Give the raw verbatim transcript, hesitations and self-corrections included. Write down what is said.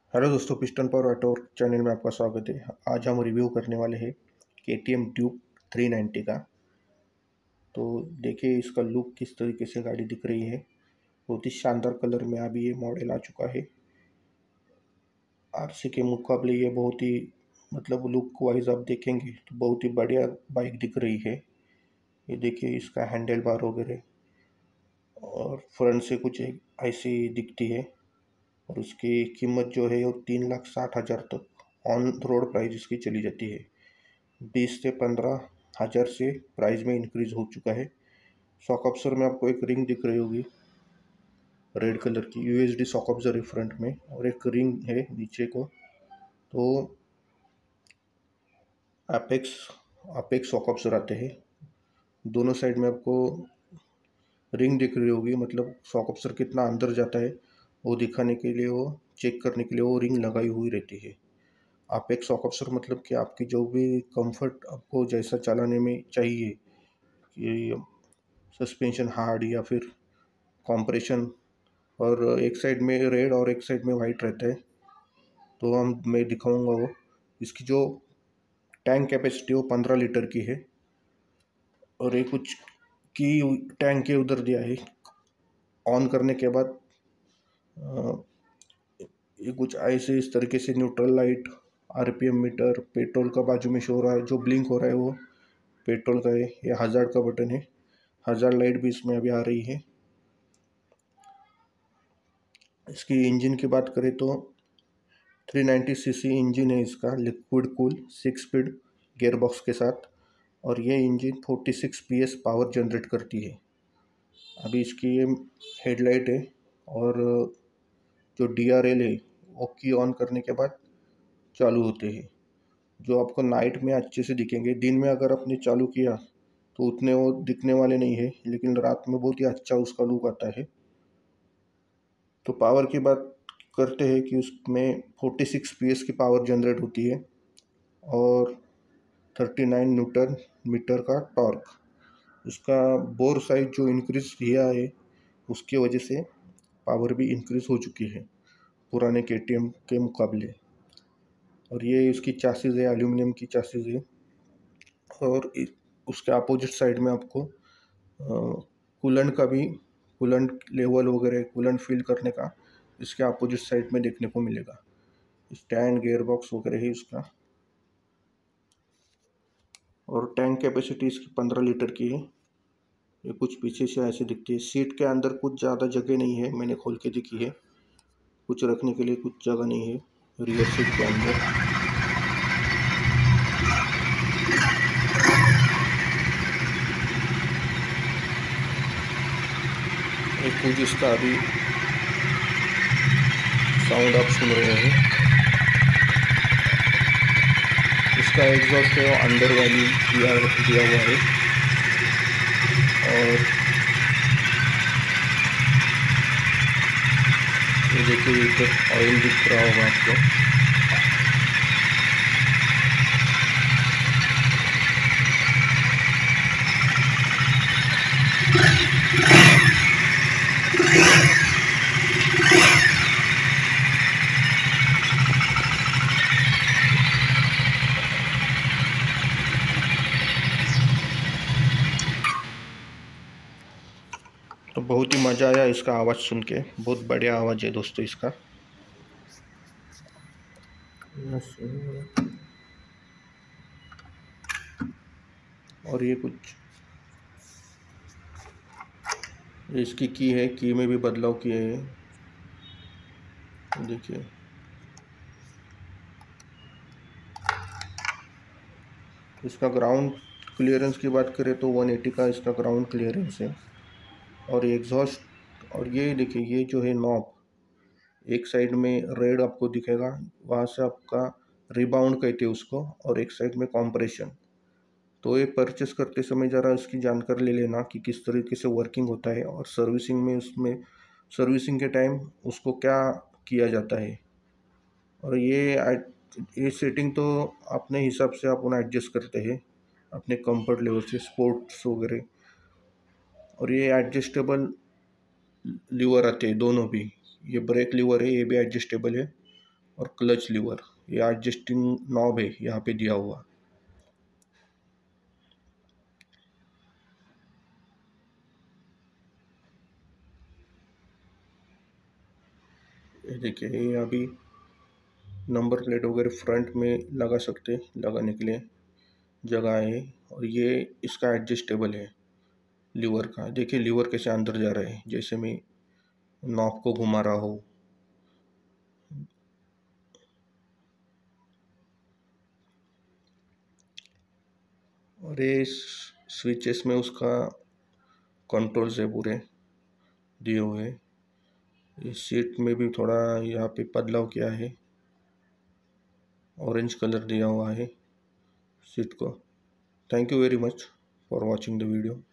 Hello दोस्तों, piston power auto channel में आपका स्वागत है। आज हम रिव्यू करने वाले हैं K T M duke three ninety का। तो देखिए इसका लुक किस तरीके से गाड़ी दिख रही है। बहुत ही शानदार कलर में अभी ये मॉडल आ चुका है। आर सी के मुकाबले ये बहुत ही मतलब लुक वाइज आप देखेंगे तो बहुत ही बढ़िया बाइक दिख रही है। ये देखिए इसका हैंडल बार वगैरह और फ्रंट से कुछ एक ऐसी दिखती है। और उसकी कीमत जो है वो तीन लाख साठ हज़ार तक ऑन रोड प्राइस इसकी चली जाती है। बीस से पंद्रह हज़ार से प्राइस में इंक्रीज हो चुका है। शॉक अब्जर में आपको एक रिंग दिख रही होगी रेड कलर की, U S D shock absorber है फ्रंट में और एक रिंग है नीचे को। तो अपेक्स अपेक्स शॉक अब्जर आते हैं। दोनों साइड में आपको रिंग दिख रही होगी, मतलब शॉक अब्जर कितना अंदर जाता है वो दिखाने के लिए, वो चेक करने के लिए वो रिंग लगाई हुई रहती है। अपेक्स शॉक अब्जर मतलब कि आपकी जो भी कंफर्ट आपको जैसा चलाने में चाहिए कि सस्पेंशन हार्ड या फिर कॉम्प्रेशन, और एक साइड में रेड और एक साइड में वाइट रहता है। तो हम मैं दिखाऊंगा वो। इसकी जो टैंक कैपेसिटी वो पंद्रह लीटर की है और ये कुछ की टैंक के उधर दिया है। ऑन करने के बाद अ, ये कुछ ऐसे इस तरीके से neutral light, R P M meter, petrol का बाजू में शो हो रहा है, जो ब्लिंक हो रहा है वो पेट्रोल का है। ये हज़ार्ड का बटन है, हज़ार्ड लाइट भी इसमें अभी आ रही है। इसकी इंजन की बात करें तो three ninety C C engine है इसका, liquid cool six speed gear box के साथ। और ये engine forty six P S power generate करती है। अभी इसकी ये हेडलाइट है और जो डी आर एल है वो की ऑन करने के बाद चालू होते हैं, जो आपको नाइट में अच्छे से दिखेंगे। दिन में अगर आपने चालू किया तो उतने वो दिखने वाले नहीं है, लेकिन रात में बहुत ही अच्छा उसका लुक आता है। तो पावर की बात करते हैं कि उसमें फोर्टी सिक्स पी एस की पावर जनरेट होती है और थर्टी नाइन न्यूटन मीटर का टॉर्क। उसका बोर साइज जो इंक्रीज किया है उसकी वजह से पावर भी इंक्रीज हो चुकी है पुराने के टी एम के मुकाबले। और ये इसकी चासीज है, एल्यूमिनियम की चासीज है। और इ- उसके अपोजिट साइड में आपको कूलेंट का भी, कूलेंट लेवल वगैरह कूलेंट फिल करने का इसके अपोजिट साइड में देखने को मिलेगा। स्टैंड, गियर बॉक्स वगैरह है इसका। और टैंक कैपेसिटी इसकी पंद्रह लीटर की है। ये कुछ पीछे से ऐसे दिखती है। सीट के अंदर कुछ ज़्यादा जगह नहीं है, मैंने खोल के देखी है, कुछ रखने के लिए कुछ जगह नहीं है रियर सीट के अंदर। एक कुछ इसका अभी साउंड आप सुन रहे हैं। इसका एग्जॉस्ट है वो अंडर वैल्यू दिया दिया हुआ है। और ये देखिए इधर ऑयल दिख रहा होगा आपको। तो बहुत ही मज़ा आया इसका आवाज़ सुन के, बहुत बढ़िया आवाज़ है दोस्तों इसका। और ये कुछ इसकी की है, की में भी बदलाव किए हैं, देखिए। इसका ग्राउंड क्लियरेंस की बात करें तो वन एटी का इसका ग्राउंड क्लियरेंस है। और एग्जॉस्ट, और ये देखिए ये जो है नॉब, एक साइड में रेड आपको दिखेगा, वहाँ से आपका रिबाउंड कहते हैं उसको, और एक साइड में कॉम्प्रेशन। तो ये परचेस करते समय ज़रा इसकी जानकारी ले लेना कि किस तरीके से वर्किंग होता है, और सर्विसिंग में उसमें सर्विसिंग के टाइम उसको क्या किया जाता है। और ये ये सेटिंग तो अपने हिसाब से आप उन्हें एडजस्ट करते हैं अपने कंफर्ट लेवल से, स्पोर्ट्स वगैरह। और ये एडजस्टेबल लीवर आते हैं दोनों भी। ये ब्रेक लीवर है, ये भी एडजस्टेबल है। और क्लच लीवर, ये एडजस्टिंग नॉब है यहाँ पे दिया हुआ। ये देखिए, ये अभी नंबर प्लेट वगैरह फ्रंट में लगा सकते, लगाने के लिए जगह है। और ये इसका एडजस्टेबल है लीवर का। देखिए लीवर कैसे अंदर जा रहे हैं, जैसे मैं नॉब को घुमा रहा हूँ। और ये स्विचेस में उसका कंट्रोल्स है पूरे दिए हुए। इस सीट में भी थोड़ा यहाँ पे बदलाव किया है, ऑरेंज कलर दिया हुआ है सीट को। Thank you very much for watching the video.